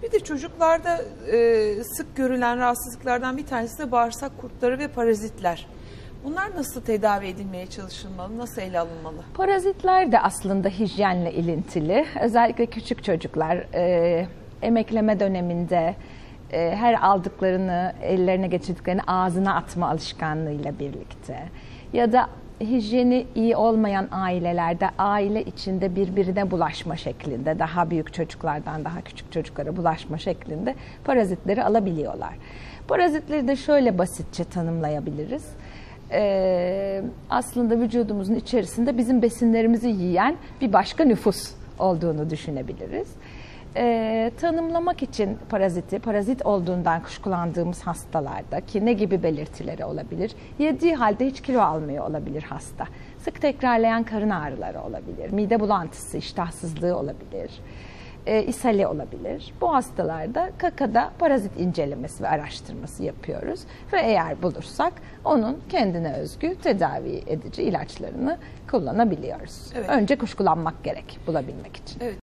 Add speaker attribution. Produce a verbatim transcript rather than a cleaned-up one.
Speaker 1: Bir de çocuklarda e, sık görülen rahatsızlıklardan bir tanesi de bağırsak kurtları ve parazitler. Bunlar nasıl tedavi edilmeye çalışılmalı, nasıl ele alınmalı?
Speaker 2: Parazitler de aslında hijyenle ilintili. Özellikle küçük çocuklar e, emekleme döneminde e, her aldıklarını, ellerine geçirdiklerini ağzına atma alışkanlığıyla birlikte ya da hijyeni iyi olmayan ailelerde aile içinde birbirine bulaşma şeklinde, daha büyük çocuklardan daha küçük çocuklara bulaşma şeklinde parazitleri alabiliyorlar. Parazitleri de şöyle basitçe tanımlayabiliriz. Ee, aslında vücudumuzun içerisinde bizim besinlerimizi yiyen bir başka nüfus olduğunu düşünebiliriz. Ee, tanımlamak için paraziti, parazit olduğundan kuşkulandığımız hastalarda ki ne gibi belirtileri olabilir? Yediği halde hiç kilo almıyor olabilir hasta. Sık tekrarlayan karın ağrıları olabilir, mide bulantısı, iştahsızlığı olabilir, e, ishali olabilir. Bu hastalarda kakada parazit incelemesi ve araştırması yapıyoruz ve eğer bulursak onun kendine özgü tedavi edici ilaçlarını kullanabiliyoruz. Evet. Önce kuşkulanmak gerek bulabilmek için.
Speaker 1: Evet.